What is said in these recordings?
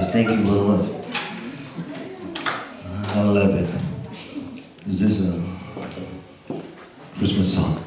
Thank you very much. I love it. Is this a Christmas song?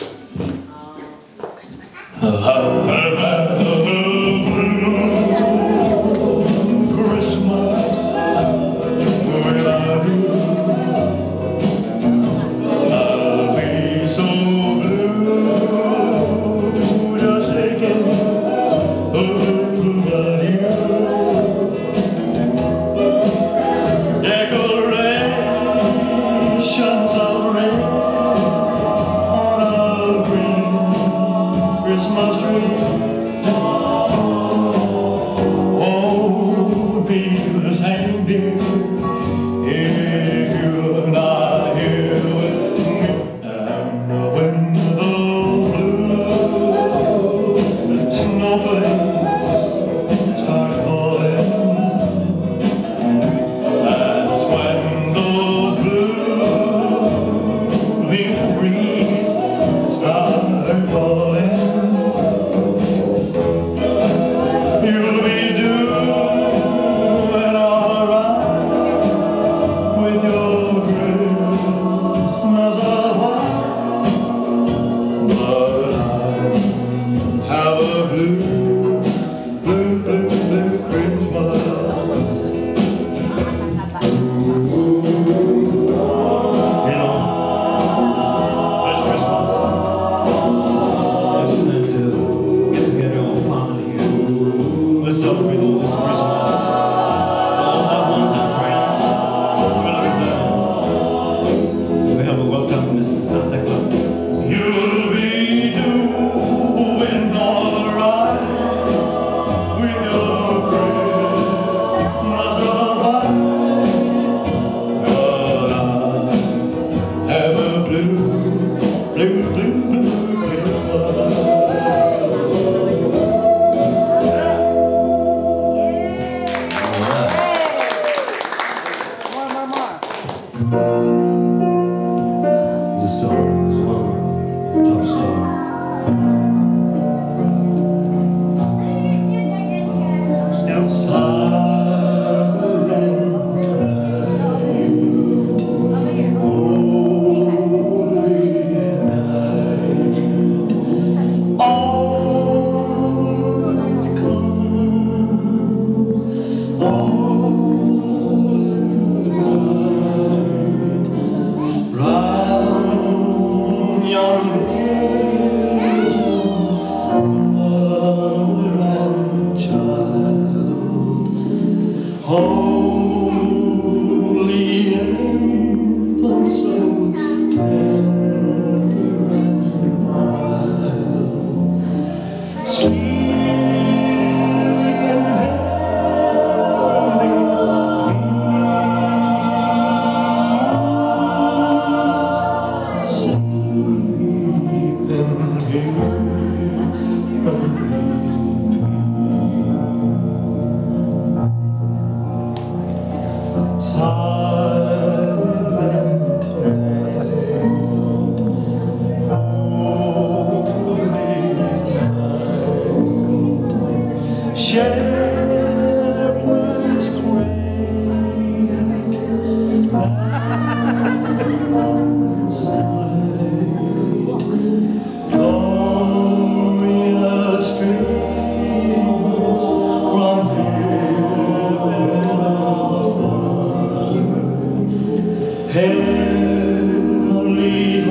Heavenly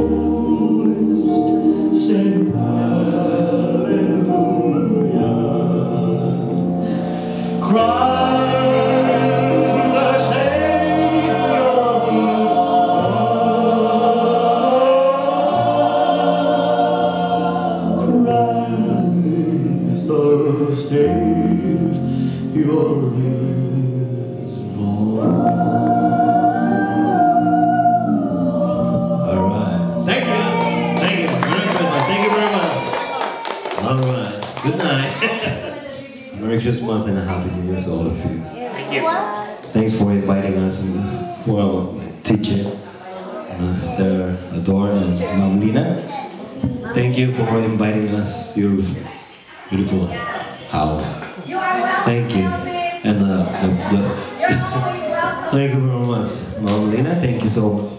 host, sing hallelujah. Christ the Savior is born. Christ the Savior is born. Alright, good night. Merry Christmas and a Happy New Year to all of you. Thank you. Thanks for inviting us, for our teacher, Sir Ador and Ma'am Lina. Thank you for inviting us to your beautiful house. Thank you. And Thank you very much, Mom Lina. Thank you so much.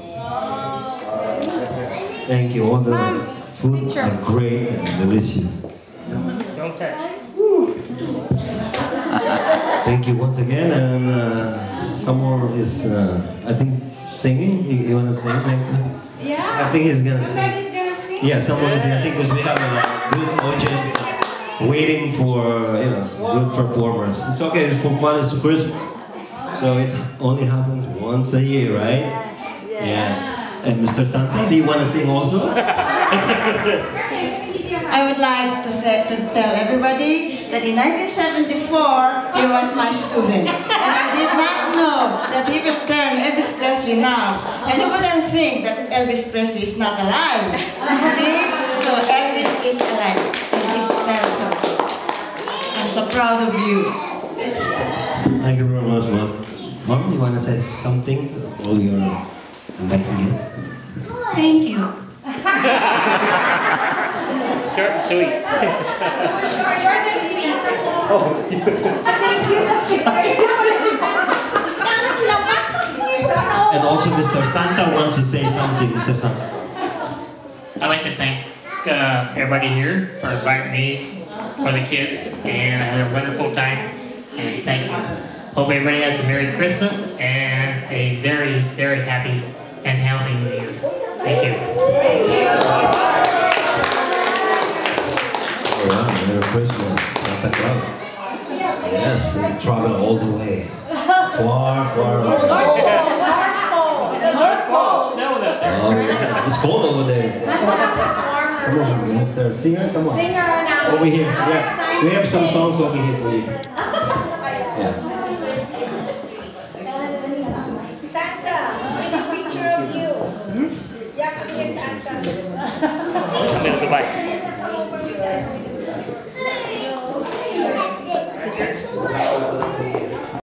Thank you. All the food are great and delicious. Don't touch. Thank you once again. And someone is, I think, singing. You wanna sing? Yeah. I think he's gonna sing. Somebody's gonna sing. Yeah, someone is. I think because we have a good audience waiting for good performers. It's okay. It's for fun. It's Christmas, so it only happens once a year, right? Yeah. And Mr. Santa, do you want to sing also? I would like to tell everybody that in 1974 he was my student, and I did not know that he will turn Elvis Presley now. And you wouldn't think that Elvis Presley is not alive. See? So Elvis is alive in this person. I'm so proud of you. Thank you very much, Mom. Mom, you want to say something to all your invited guests? Thank you. Short and sweet. Short and sweet. Thank you. And also Mr. Santa wants to say something, Mr. Santa. I'd like to thank everybody here for inviting me, for the kids, and I had a wonderful time. And thank you. Hope everybody has a Merry Christmas and a very, very happy and healthy New Year. Thank you. Oh, wow, Merry Christmas, Santa Claus. Yes, we travel all the way. Far, far away. Snow up there. Oh, yeah. It's cold over there. Come on, Mr. Singer, come on. Over here, yeah. We have some songs over here for you. Yeah. Santa, take a picture of you. Yeah, come here, Santa. Come in, goodbye.